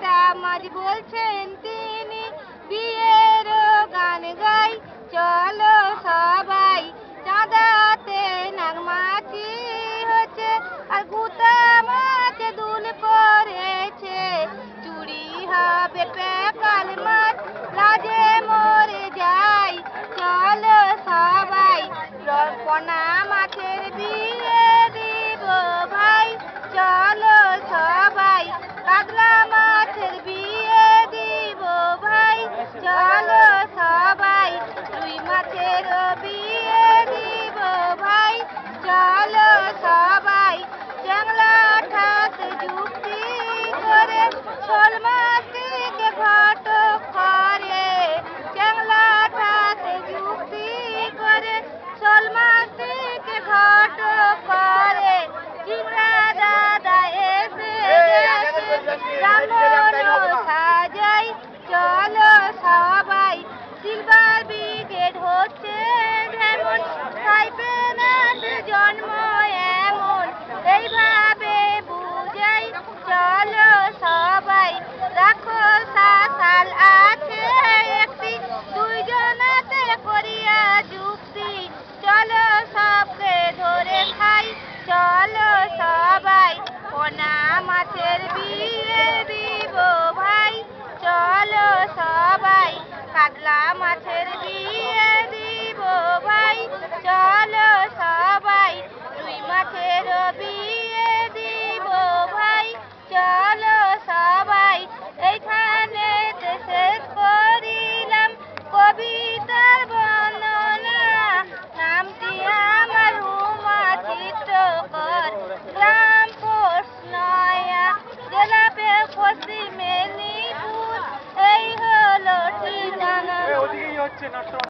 আজ বলছেন তিনি বিয়ের গান গাই, চলো সবাই চাঁদাতে নাগমাছি হচ্ছে, আর গুতা মাছ দুল পড়েছে, চুরি হবে পেকাল মাছ, লাজে মরে যাই, চলো সবাই পোনা মাছের বিয়ে দিব ভাই, চলো সবাই কাতলা মাছের বিয়ে দিব ভাই, চলো সবাই রুই মাছের বিয়ে দিব ভাই, চলো সবাই চ্যাংলা ঠাত যুক্তি করে শোল মাছকে ঘটক করে, চ্যাংলা ঠাত যুক্তি করে শোল মাছকে ঘটক করে, চিংড়া দাদা এসে রামন সাজাই, চলো সবাই সিলভার ব্রিগেড হচ্ছে যেমন, সাইপেনার জন্ম এমন, এইভাবে বুঝাই, চলো সবাই রাখো শাল আছে একটি, দুইজনাতে করিয়া যুক্তি, চলো সবকে ধরে খাই, চলো সবাই পোনা মাছের বিয়ে দিব ভাই, চলো সবাই কাতলা মাছের বিয়ে দিব ভাই, চলো সবাই রুই মাছের বিয়ে দিব ভাই, চলো সবাই এইখানে শেষ করিলাম কবিতার বর্ণনা, নামটি আমার হুমা চিত্রকর, গ্রাম পোস্ট নয়া, জেলা পশ্চিম মেদিনীপুর, এই হলো ঠিকানা।